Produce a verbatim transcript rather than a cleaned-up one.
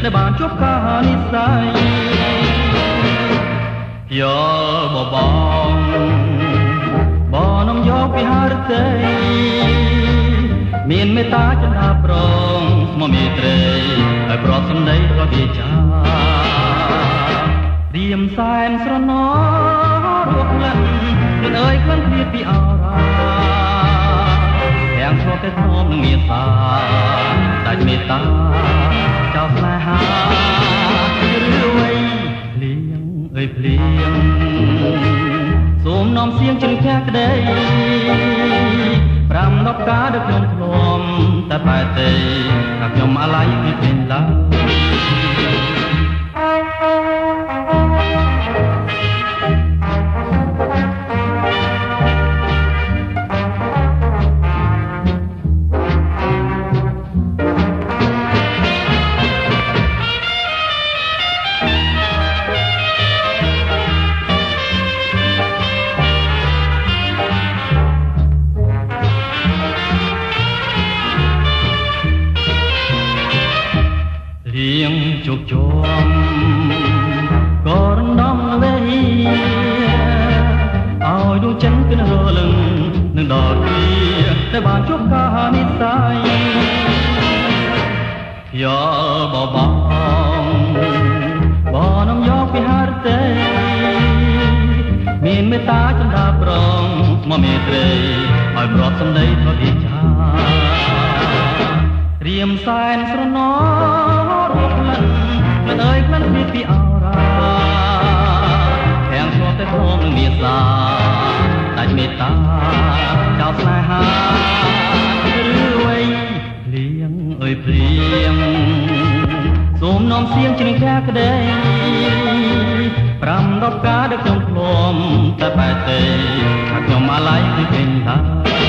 ដែលបានជួបការនិស្ស័យយោបបងបងនំយកពីហារតីមានមេត្តាចន្ទាប្រងស្មមេត្រីហើយប្រត់សម្ដីក៏វាចារៀមសែនស្រណោរកលិនមិនអើយក្លិនគ្រៀតពីអរ៉ាទាំងឆ្លប់តែធ្នមនឹងមេសាដាច់មេត្តាចោលស្នេហាឬវ័យភ្លៀងអើយភ្លៀងសូមនាំសៀងជ្រឹងផ្ទះក្ដីប្រាំដប់ការដឹកខ្ញុំធ្លំតែបែរទេថាខ្ញុំអាឡ័យពីពេញឡើយរៀងជោគជមក៏រំដំវេឲ្យដួងចិនគិនរលឹងនឹងដល់វាតែបានជួបការនិស្ស័យយោបបងបងនំយកពីហារតីមានមេត្តាចន្ទាប្រងមកមេត្រីឲ្យប្រត់សម្ដីក៏វាចារៀមសែនស្រណោរកលិនមិនអើយក្លិនគ្រៀតពីអរ៉ាទាំងឆ្លប់តែធ្នមនឹងមេសាដាច់មេត្តាចោលស្នេហាឬវ័យភ្លៀងអើយភ្លៀងសូមនាំសៀងជ្រឹងផ្ទះក្ដីប្រាំដប់ការដឹកខ្ញុំធ្លំតែបែរទេថាខ្ញុំអាឡ័យពីពេញឡើយ